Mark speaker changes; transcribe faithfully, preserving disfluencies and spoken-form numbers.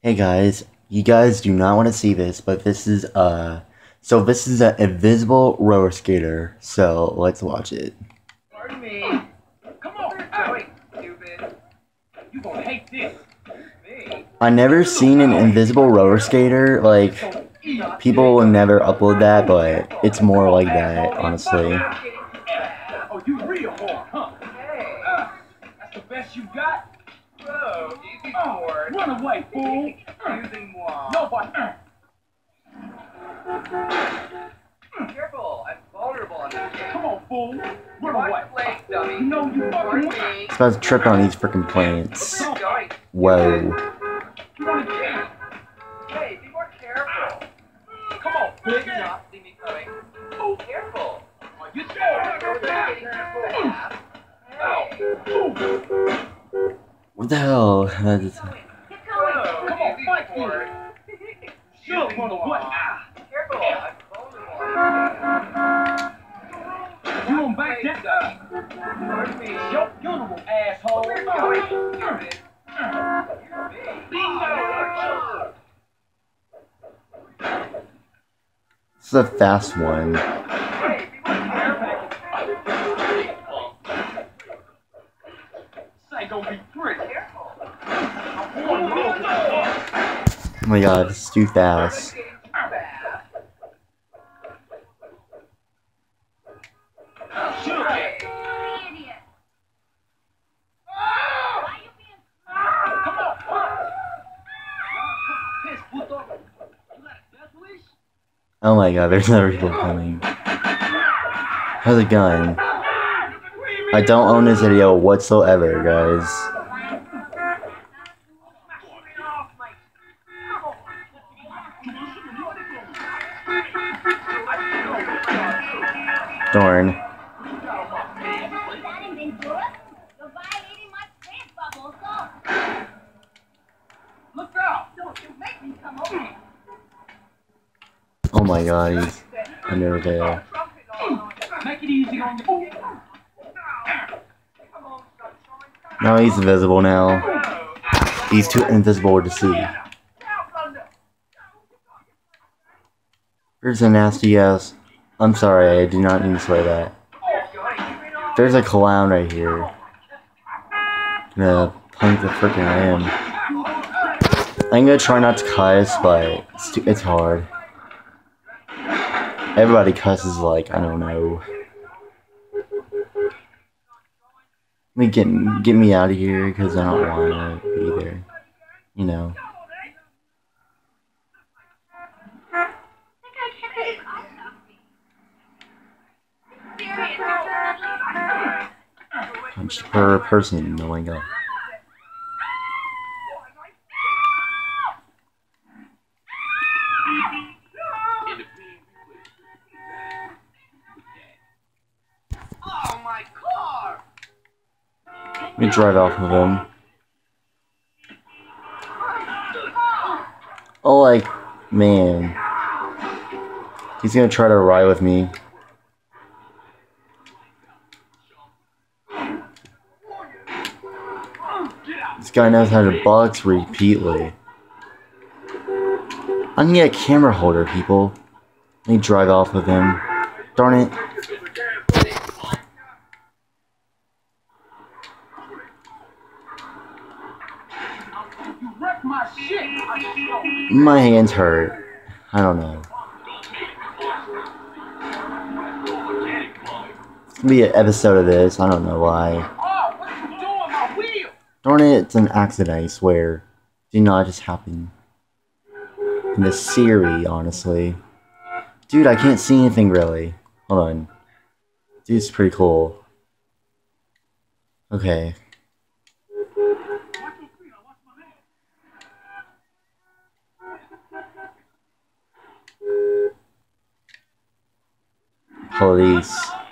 Speaker 1: Hey guys, you guys do not want to see this, but this is uh so this is an invisible roller skater. So let's watch it.
Speaker 2: Pardon me. Come on, Joey, stupid. You gonna hate this. Me.
Speaker 1: I never seen an invisible roller skater. Like, people will never upload that, but it's more like that, honestly.
Speaker 2: Oh, you real hard, huh? Hey, uh, that's the best you got. Whoa, easy board. Run away, fool. Using moi. Nobody. Careful, I'm vulnerable on this game. Come on, fool. Run away. Play, dummy. No, you fucking me.
Speaker 1: It's about to trip on these freaking plants. Whoa.
Speaker 2: You wanna get? Hey, be more careful. Come on, bitch. Do not see me coming. Oh, careful. Are you scared? Hey.
Speaker 1: What the hell? That is...
Speaker 2: Come on, fight for it. Sure, what? Careful, I'm vulnerable. You won't back that? Pardon me. Your funeral, asshole. Where are you going, stupid? Bingo!
Speaker 1: This is a fast one.
Speaker 2: Hey, be more careful. This ain't gonna be pretty. Careful.
Speaker 1: Oh my god, this is too fast. Oh my god, there's other people coming. How's it going? I don't own this video whatsoever, guys. Darn.
Speaker 2: Look out! Don't you make me come over.
Speaker 1: Oh my god, he's under there.
Speaker 2: Make it easy on the.
Speaker 1: No, he's invisible now. He's too invisible to see. There's a nasty ass. I'm sorry, I do not mean to swear that. There's a clown right here. Gonna punk the frickin' ram. I'm gonna try not to cuss, but it's, too, it's hard. Everybody cusses like, I don't know. Let me get, get me out of here, because I don't want to be there. You know. Punch per person, no one go.
Speaker 2: Oh my car!
Speaker 1: Let me drive off of him. Oh, like, man. He's gonna try to ride with me. This guy knows how to box repeatedly. I need a camera holder, people. Let me drive off with him. Darn it. My hands hurt. I don't know. It's gonna be an episode of this. I don't know why. Darn it, it's an accident, I swear. Did not just happen. In the series, honestly. Dude, I can't see anything really. Hold on. Dude, it's pretty cool. Okay. Police.